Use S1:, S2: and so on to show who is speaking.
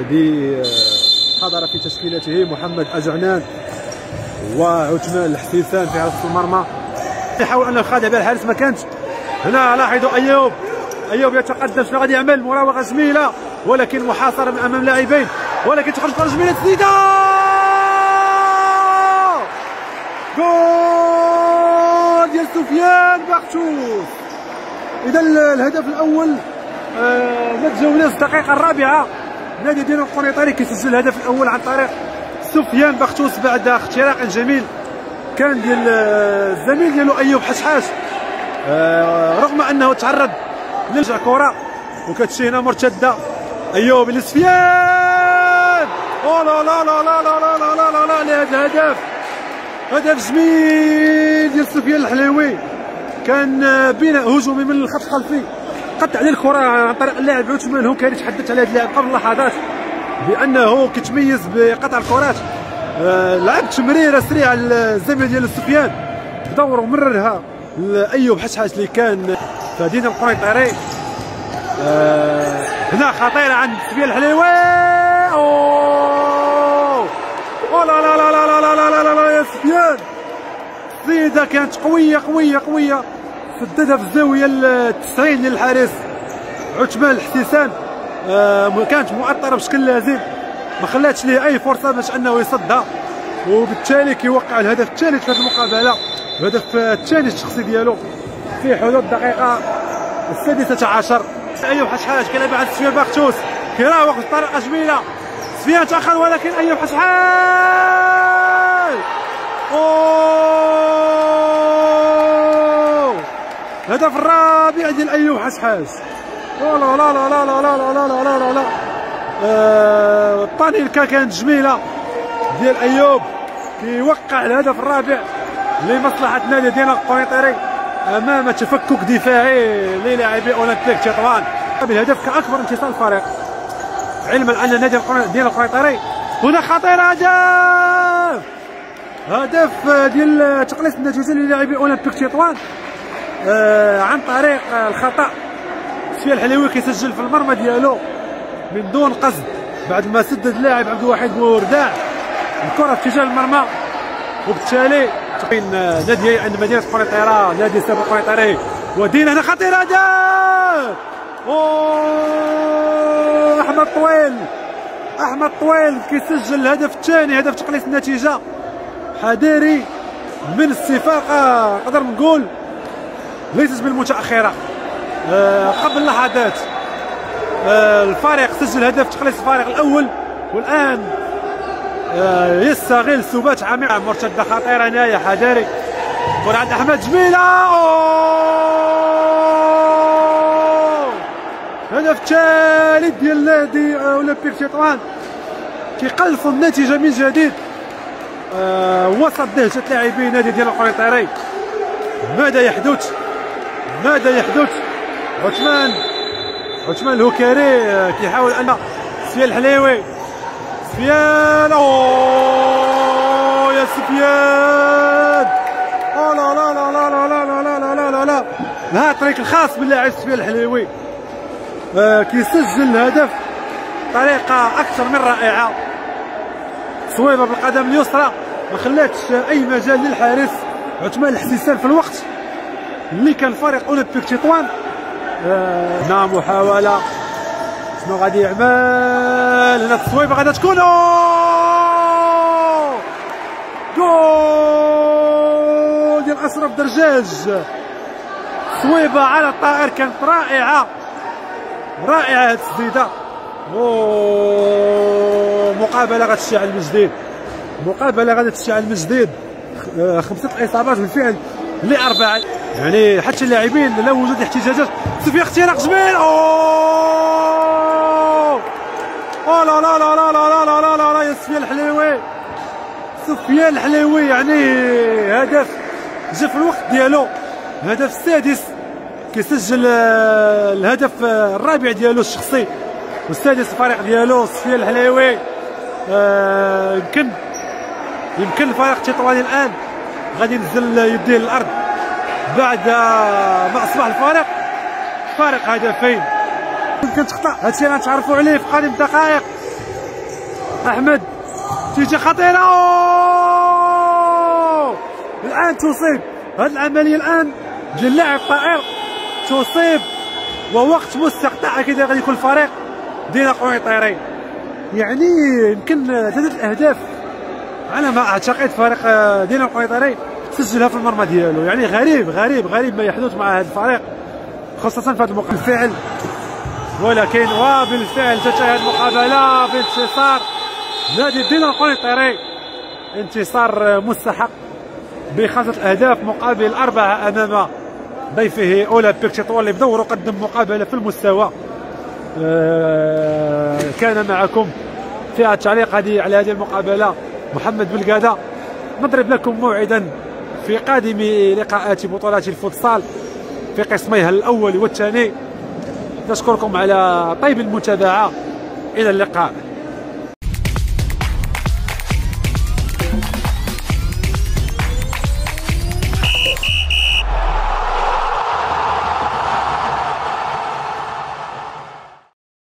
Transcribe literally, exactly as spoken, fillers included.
S1: حضر في تشكيلته محمد أجعنان وعثمان الحسيسان في حراسة المرمى. يحاول أن يخادع بها الحارس، ما كانش. هنا لاحظوا أيوب أيوب يتقدم، شنو غادي يعمل؟ مراوغة جميلة ولكن محاصرة من أمام لاعبين، ولكن تخرج كرة جميلة تسديدة جول ديال سفيان بختوس. إذا الهدف الأول ما تجاوزش الدقيقة الرابعة، نادي ديال القنيطري كيسجل الهدف الأول عن طريق سفيان بختوس بعد اختراق جميل كان ديال الزميل ديالو أيوب حشحاش، رغم أنه تعرض لرجع كرة وكتمشي هنا مرتدة. أيوب لسفيان، أو لا لا لا لا لا لا لا لا لا لهذا الهدف، هدف جميل ديال سفيان الحليوي. كان بناء هجومي من الخط الخلفي، قطع عليه الكرة عن طريق اللاعب عثمان. هو كان يتحدث على هذا اللاعب قبل لحظات بأنه كيتميز بقطع الكرات. آه لعب تمريرة سريعة للزميل ديال سفيان بدور ومررها لأيوب حشحاش اللي كان في مدينة القنيطري. آه هنا خطيرة عند سفيان الحليوي. أوه أوه لا لا لا لا لا لا لا لا لا يا سفيان، الصيدة كانت قوية قوية قوية، سددها في الزاوية التسعين للحارس عثمان الحسيسان. آه كانت مؤطرة بشكل لازم، ما خلاتش ليه أي فرصة باش أنه يصدها، وبالتالي كيوقع الهدف الثالث في هذه المقابلة، الهدف الثاني الشخصي ديالو في حدود الدقيقة السادسة عشر. أيوب حشحاش كيلعب عند سفيان بختوس، كيراوغ بطريقة جميلة، سفيان تأخر ولكن أيوب حشحاش. أوه الهدف الرابع ديال أيوب حشحاش. لا لا لا لا لا لا لا لا لا لا لا آه الطانيلكا كانت جميلة ديال أيوب، كيوقع الهدف الرابع لمصلحة نادي ديال القنيطري أمام تفكك دفاعي للاعبي أولمبيك تطوان. بالهدف كأكبر انتصار الفريق، علما أن نادي ديال القنيطري هنا خطير. هدف هدف ديال تقليص النتيجة للاعبي أولمبيك تطوان آه عن طريق الخطأ. سفيان الحليوي كيسجل في المرمى ديالو من دون قصد بعد ما سدد اللاعب عبد الواحد بورداع الكرة في اتجاه المرمى، وبالتالي بين نادي عند مدينة قنيطرة نادي سابق قنيطري ودينا. هنا خطير هدف. اوه احمد طويل، احمد طويل كيسجل الهدف الثاني، هدف تقليص النتيجة حذاري من الصفاقة، نقدر نقول ليست بالمتأخرة. أه قبل لحظات أه الفريق سجل هدف تقليص الفريق الأول، والآن أه يستغل ثبات عميق مرتدة خطيرة هنايا حذاري. كرة عند أحمد جميلة. أوه هدف ثالث ديال نادي أولمبيك تطوان، كيقلصوا النتيجة من جديد أه وسط دهشة لاعبي نادي ديال القنيطري. ماذا يحدث؟ ماذا يحدث؟ عثمان عثمان الهكاري كيحاول ان سفيان الحليوي، سفيان اوه يا سفيان، او لا لا لا لا لا لا لا لا لا لا لا الهاتريك الخاص باللاعب سفيان الحليوي. آه كيسجل الهدف بطريقه اكثر من رائعه، صويبه بالقدم اليسرى ما خلاتش اي مجال للحارس عثمان الحسيسان في الوقت اللي كان فريق اولمبيك تطوان. آه هنا محاولة، شنو غادي يعمل؟ هنا التصويبة غادي تكون أوه جول ديال أشرف درجاج. تصويبة على الطائر كانت رائعة رائعة هاد التسديدة. أوه مقابلة غتشتعل من جديد، مقابلة غادي تشتعل من جديد. آه خمسة الإصابات بالفعل لأربعة، يعني حتى اللاعبين لا وجود احتجاجات. سفيان اختراق جميل. اوه اوه لا لا لا لا لا لا لا لا لا يا سفيان الحليوي، سفيان الحليوي يعني هدف جا في الوقت ديالو، الهدف السادس كيسجل الهدف الرابع ديالو الشخصي والسادس الفريق ديالو سفيان الحليوي. يمكن يمكن الفريق التطواني الان غادي ينزل يديه للارض بعد ما اصبح الفريق فارق هدفين. يمكن تخطا، هادشي غنتعرفوا عليه في قادم الدقائق. احمد تيجي خطيره، الان تصيب هذه العمليه الان ديال اللاعب طائر تصيب، ووقت مستقطع كذا غادي يكون الفريق ديال قويطيري. يعني يمكن ثلاثه الاهداف على ما اعتقد فريق ديال القويطيري سجلها في المرمى ديالو. يعني غريب غريب غريب ما يحدث مع هذا الفريق خاصه في هذا الموقف الفعل. ولكن وبالفعل تنتهي المقابله بانتصار نادي ديال القويطيري، انتصار مستحق بخمسه اهداف مقابل اربعه امام ضيفه اولمبيك تطوان اللي بدورو قدم مقابله في المستوى. أه كان معكم في التعليق هذه على هذه المقابله محمد بلقاده. نضرب لكم موعدا في قادم لقاءات بطولات الفوتسال في قسميها الاول والثاني. نشكركم على طيب المتابعه، الى اللقاء.